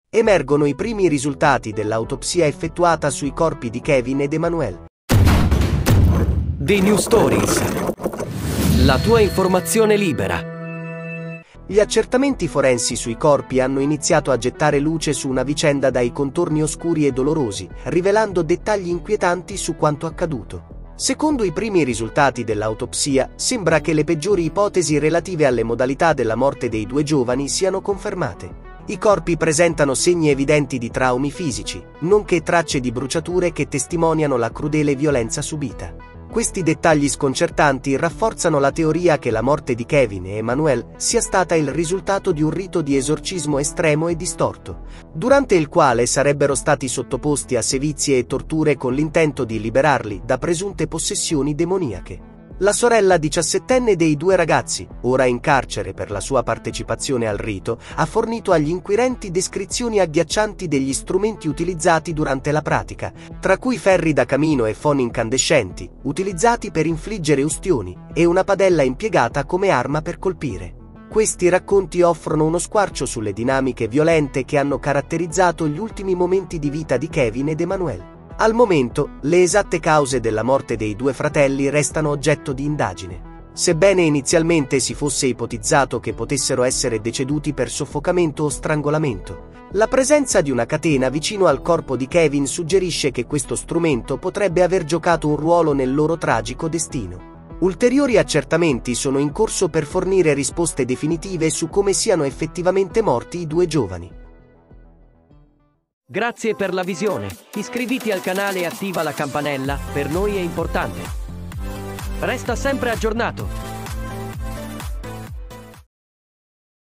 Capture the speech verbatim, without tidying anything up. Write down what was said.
Emergono i primi risultati dell'autopsia effettuata sui corpi di Kevin ed Emanuele. The New Stories. La tua informazione libera. Gli accertamenti forensi sui corpi hanno iniziato a gettare luce su una vicenda dai contorni oscuri e dolorosi, rivelando dettagli inquietanti su quanto accaduto. Secondo i primi risultati dell'autopsia, sembra che le peggiori ipotesi relative alle modalità della morte dei due giovani siano confermate. I corpi presentano segni evidenti di traumi fisici, nonché tracce di bruciature che testimoniano la crudele violenza subita. Questi dettagli sconcertanti rafforzano la teoria che la morte di Kevin e Emanuele sia stata il risultato di un rito di esorcismo estremo e distorto, durante il quale sarebbero stati sottoposti a sevizie e torture con l'intento di liberarli da presunte possessioni demoniache. La sorella diciassettenne dei due ragazzi, ora in carcere per la sua partecipazione al rito, ha fornito agli inquirenti descrizioni agghiaccianti degli strumenti utilizzati durante la pratica, tra cui ferri da camino e foni incandescenti, utilizzati per infliggere ustioni, e una padella impiegata come arma per colpire. Questi racconti offrono uno squarcio sulle dinamiche violente che hanno caratterizzato gli ultimi momenti di vita di Kevin ed Emanuele. Al momento, le esatte cause della morte dei due fratelli restano oggetto di indagine. Sebbene inizialmente si fosse ipotizzato che potessero essere deceduti per soffocamento o strangolamento, la presenza di una catena vicino al corpo di Kevin suggerisce che questo strumento potrebbe aver giocato un ruolo nel loro tragico destino. Ulteriori accertamenti sono in corso per fornire risposte definitive su come siano effettivamente morti i due giovani. Grazie per la visione. Iscriviti al canale e attiva la campanella, per noi è importante. Resta sempre aggiornato.